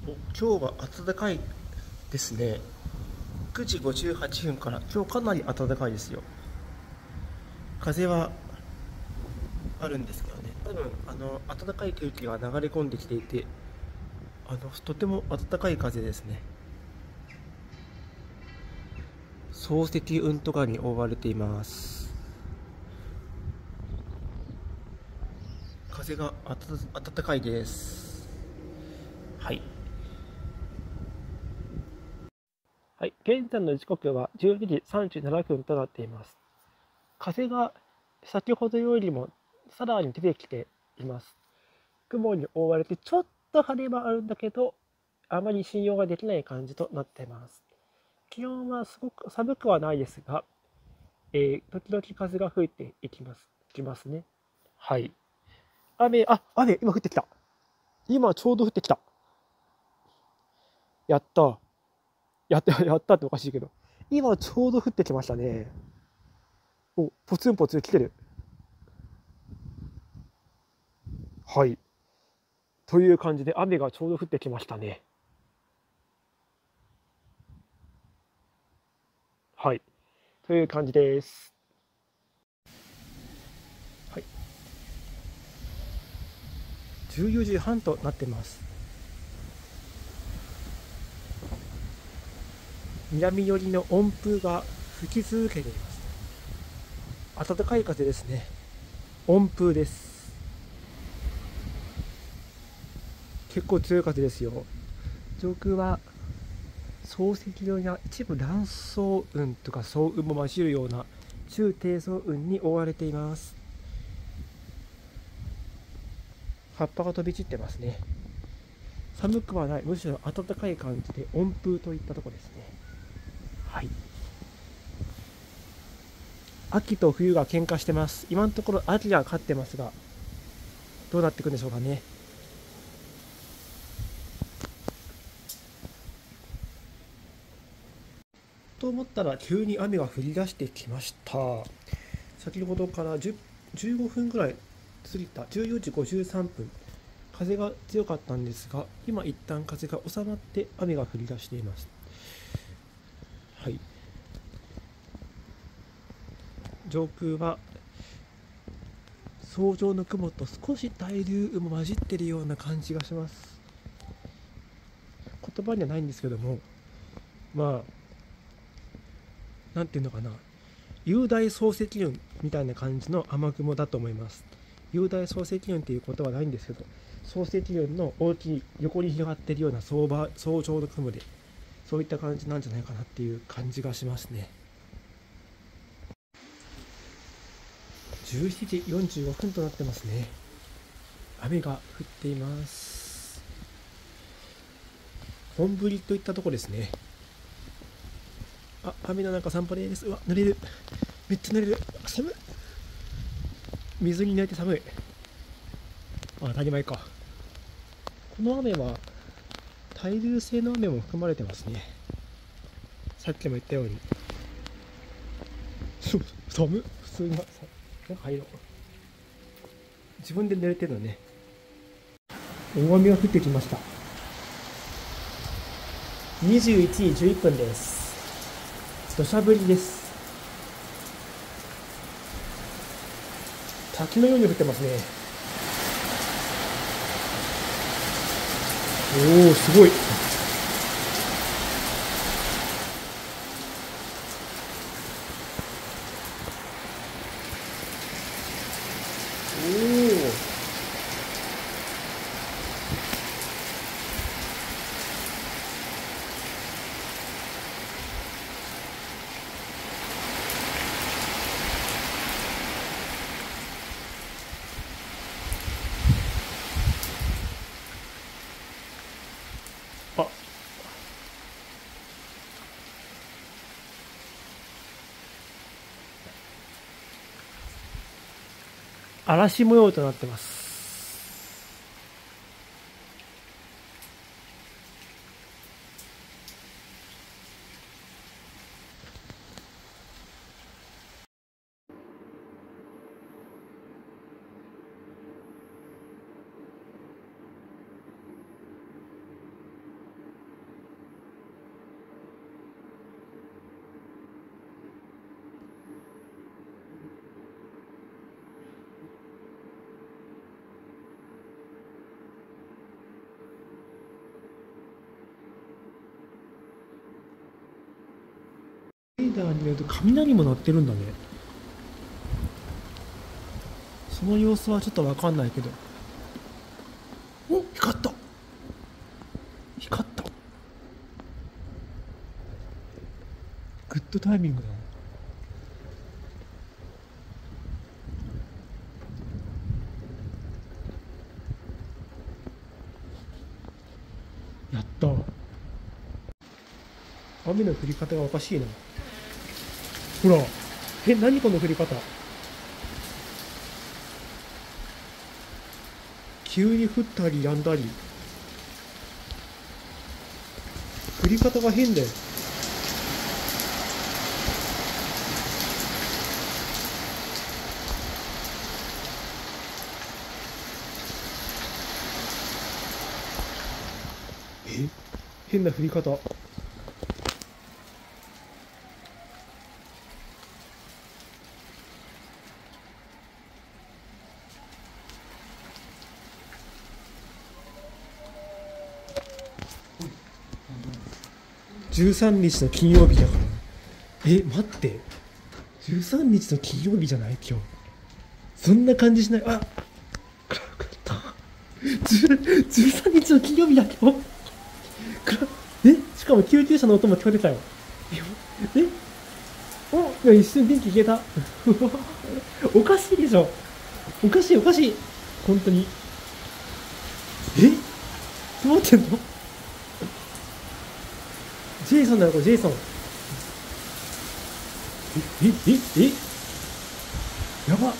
今日は暖かいですね。9時58分から今日かなり暖かいですよ。風はあるんですけどね、多分暖かい空気が流れ込んできていて、とても暖かい風ですね。層積雲とかに覆われています。風が暖かいです。はい。はい、現在の時刻は12時37分となっています。風が先ほどよりもさらに出てきています。雲に覆われてちょっと晴れ間あるんだけど、あまり信用ができない感じとなっています。気温はすごく寒くはないですが、時々風が吹いてきますね。はい。雨、今降ってきた。今ちょうど降ってきた。やった。やったっておかしいけど。今ちょうど降ってきましたね。お、ポツンポツン来てる。はい。という感じで雨がちょうど降ってきましたね。はい。という感じです。はい。14時半となってます。南寄りの温風が吹き続けています。暖かい風ですね。温風です。結構強い風ですよ。上空は層積量や一部乱層雲とか層雲も混じるような中低層雲に覆われています。葉っぱが飛び散ってますね。寒くはない、むしろ暖かい感じで温風といったところですね。はい。秋と冬が喧嘩してます。今のところ秋が勝ってますが、どうなっていくんでしょうかね。と思ったら急に雨が降り出してきました。先ほどから15分ぐらい過ぎた14時53分、風が強かったんですが、今一旦風が収まって雨が降り出しています。はい。上空は層状の雲と少し対流も混じっているような感じがします。言葉にはないんですけども、まあ、なんていうのかな、雄大層積雲みたいな感じの雨雲だと思います。雄大層積雲っていうことはないんですけど、層積雲の大きい横に広がっているような層状の雲で、そういった感じなんじゃないかなっていう感じがしますね。17時45分となってますね。雨が降っています。本降りといったところですね。雨の中散歩です。うわ、濡れる。めっちゃ濡れる。寒い。水に濡れて寒い。当たり前か。この雨は対流性の雨も含まれてますね。さっきも言ったように。寒っ。普通になんか入ろう。自分で濡れてるのね。大雨が降ってきました。21時11分です。土砂降りです。滝のように降ってますね。おお、すごい。おお。あ、嵐模様となってます。 ダーに見ると雷も鳴ってるんだね。その様子はちょっと分かんないけど。お、光った。光った。グッドタイミングだな。やった。雨の降り方がおかしいな。ほら、何この降り方。急に降ったり止んだり。降り方が変だよ。変な降り方。13日の金曜日だから。待って。13日の金曜日じゃない今日。そんな感じしない。あ、13日の金曜日だ今日。しかも救急車の音も聞こえてたよ。いや一瞬電気消えた。おかしいでしょ。おかしいおかしい。本当に。どうなってんの？ジェイソンだよこれ、ジェイソン。やばっ。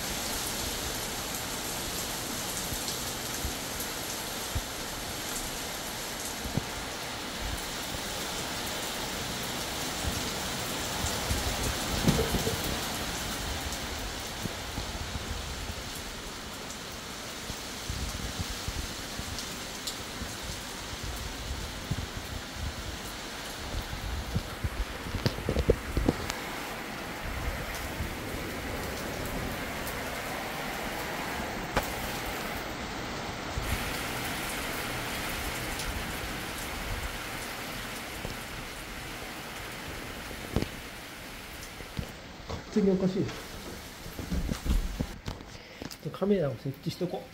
完全におかしい。ちょっとカメラを設置しとこう。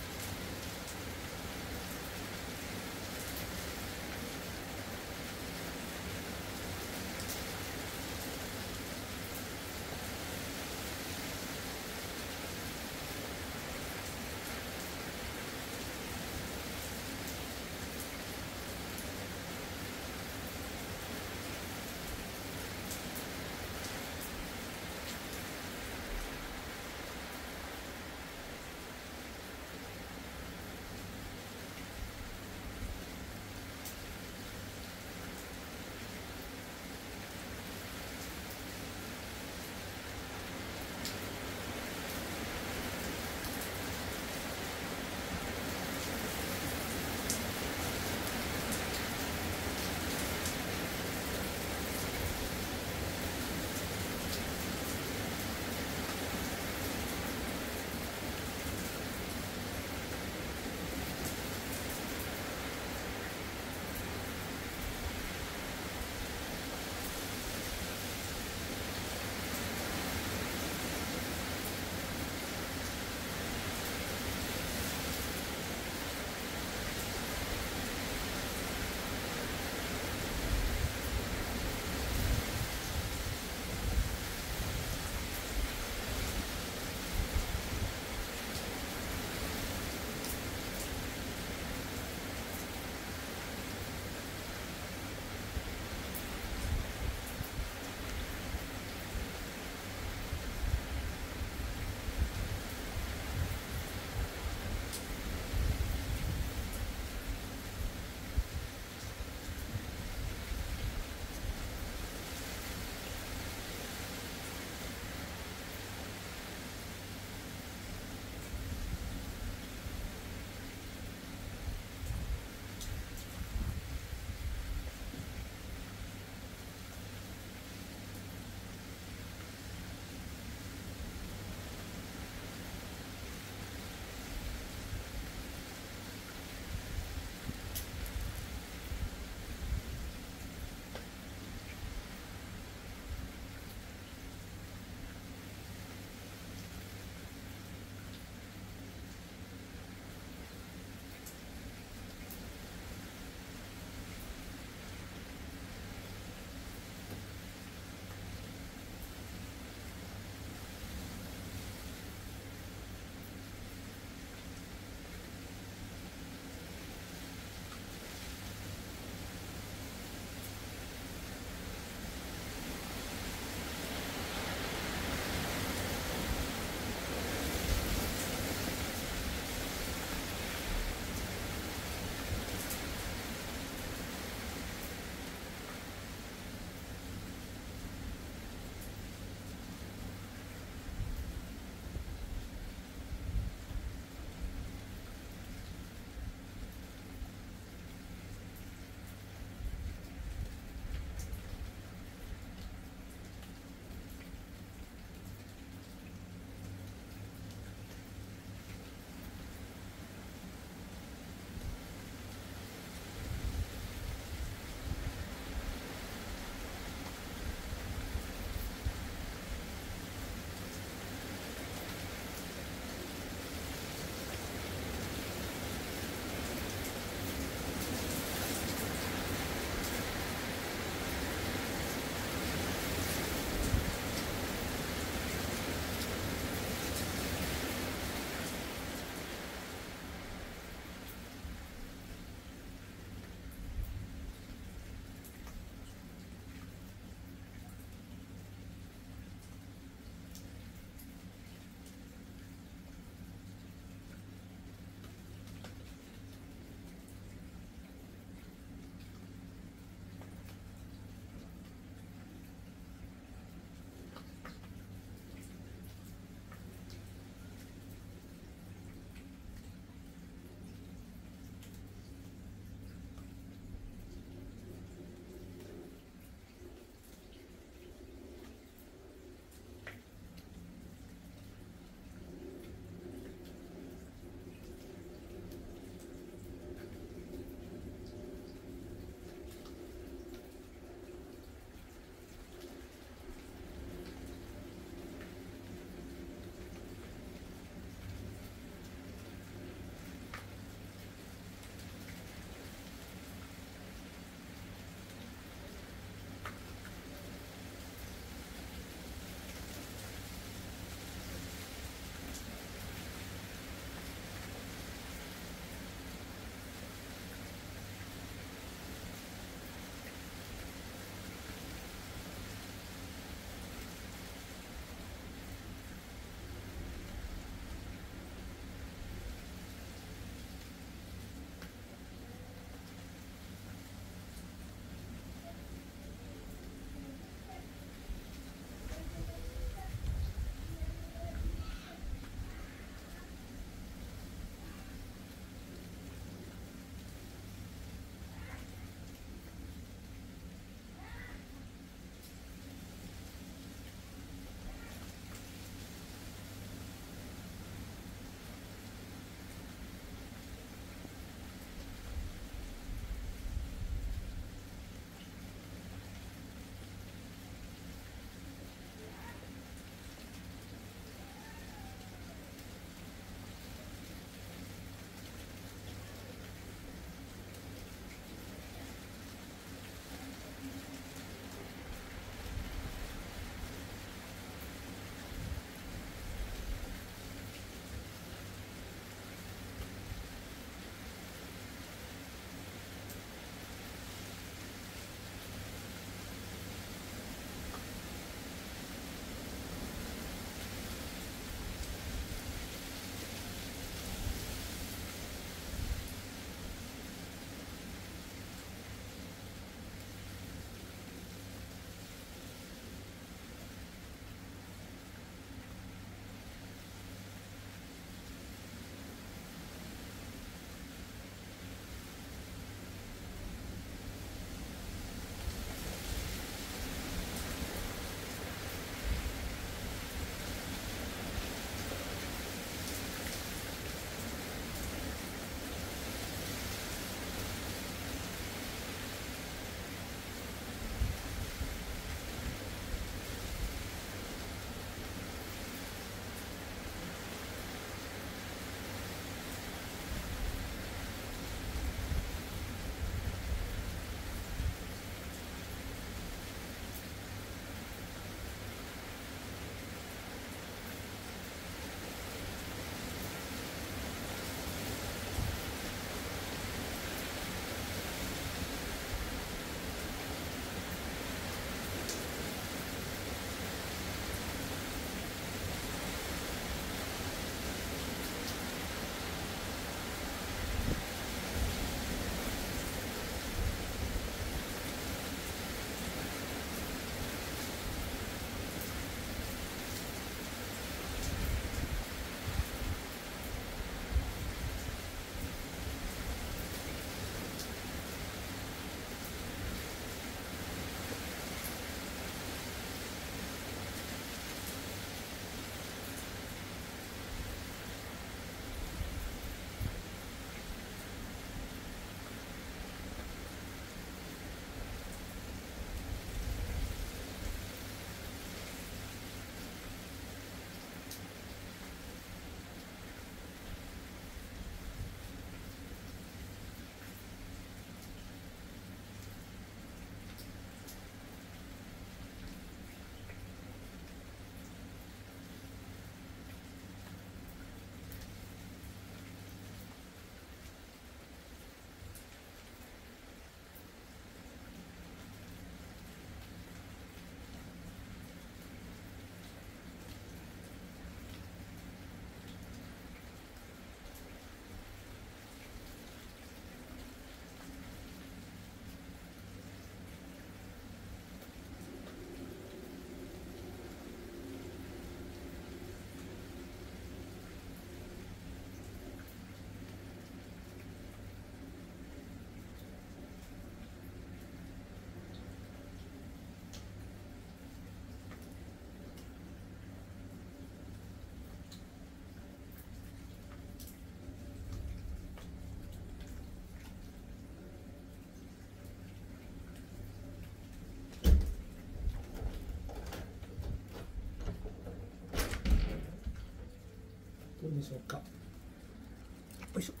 どうでしょうか。よいしょ。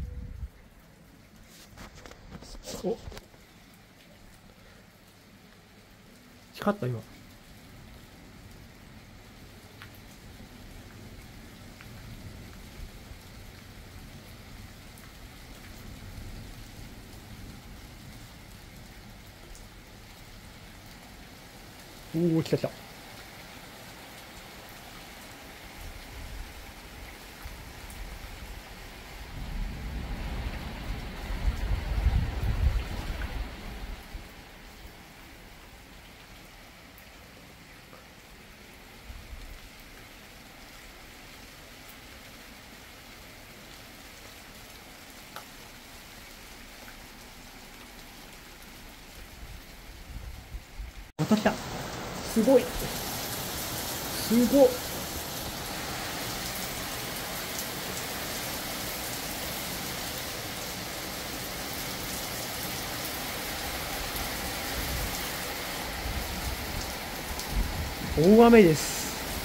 お、光った今。おお、来た来た。また来た。すごい。すごっ。大雨です。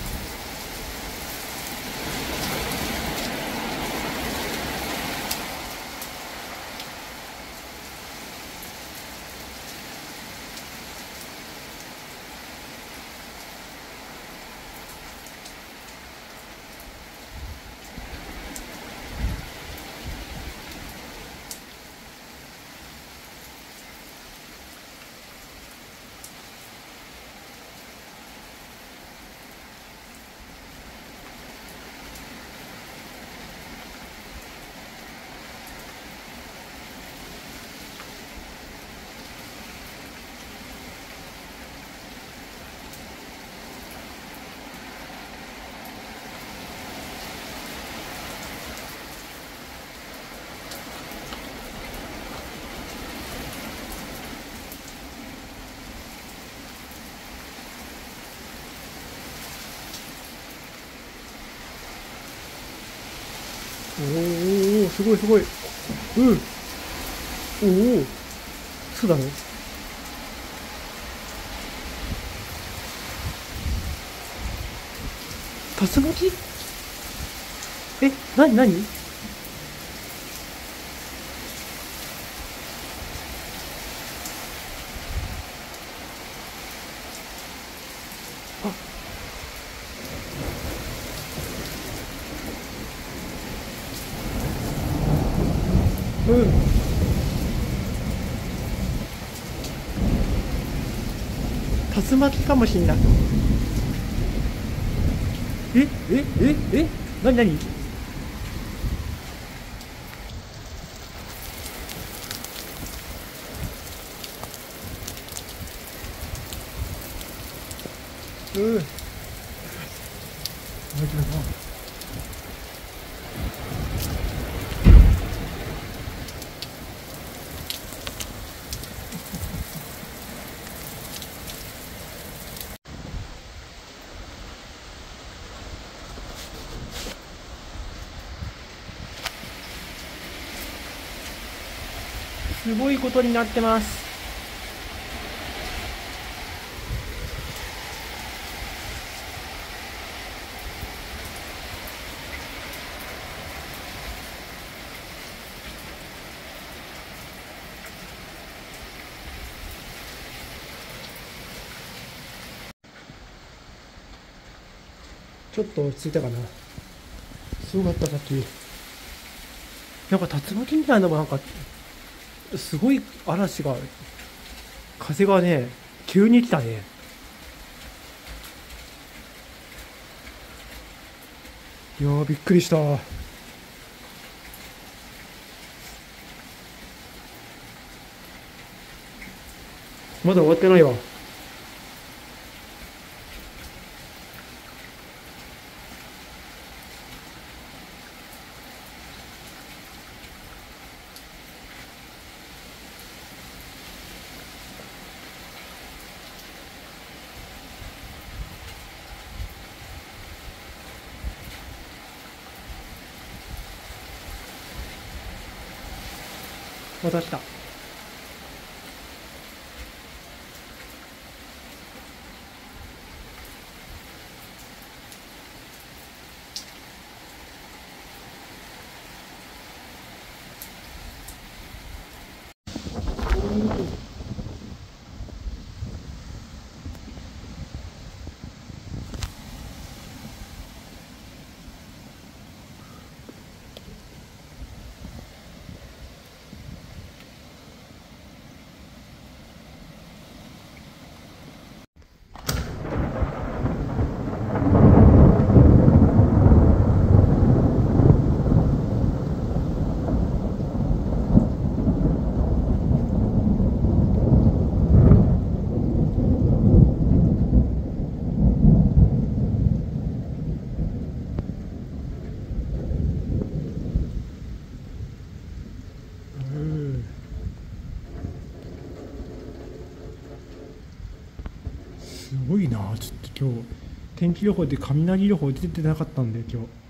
おお、すごいすごい。うん。おお、そうだね。竜巻？え、なになに？あ、うん。竜巻かもしんない。え、なになに？うん。すごいことになってます。ちょっと落ち着いたかな。すごかった、さっき。なんか竜巻みたいなのもなんか、すごい嵐が、風がね、急に来たね。いやー、びっくりした。まだ終わってないわ。また来た。 すごいな。ちょっと今日天気予報で雷予報出てなかったんで今日。